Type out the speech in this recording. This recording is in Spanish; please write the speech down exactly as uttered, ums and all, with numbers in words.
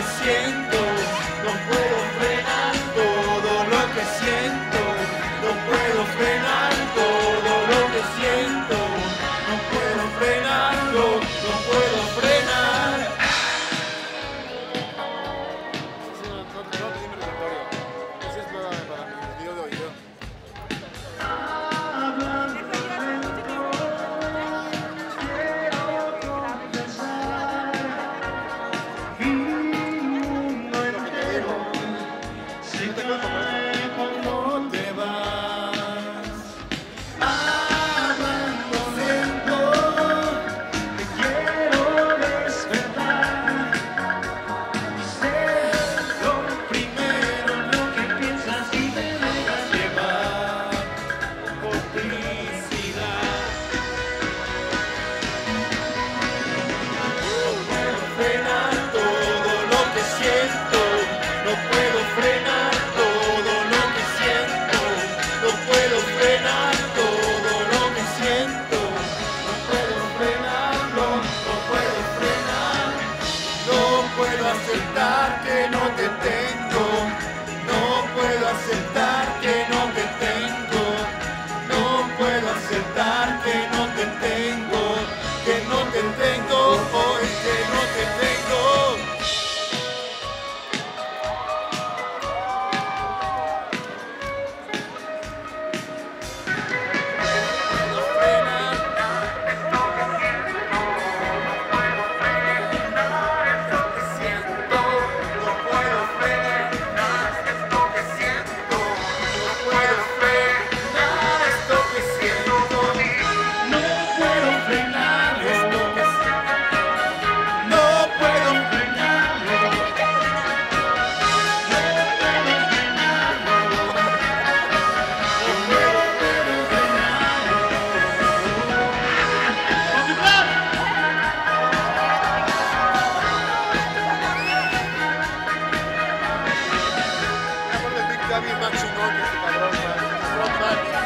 siento, no puedo frenar todo lo que siento, no puedo frenar todo lo que siento, no puedo frenarlo, no puedo frenar. Sí, no, no, no tiene repertorio. Ese es para, para mi video de oído. Cuando te vas, hablando lento, te quiero despertar. Sé lo primero en lo que piensas y te dejas llevar por felicidad. No puedo frenar todo lo que siento, no puedo frenar todo lo que siento, no puedo frenar todo lo que siento, no puedo frenarlo, no puedo frenar, no puedo aceptar que no te tengo, no puedo aceptar que no te tengo, no puedo aceptar que no te tengo, que no te tengo hoy, que no te tengo. Está bien más chingón que este cabrón, man. Frontman.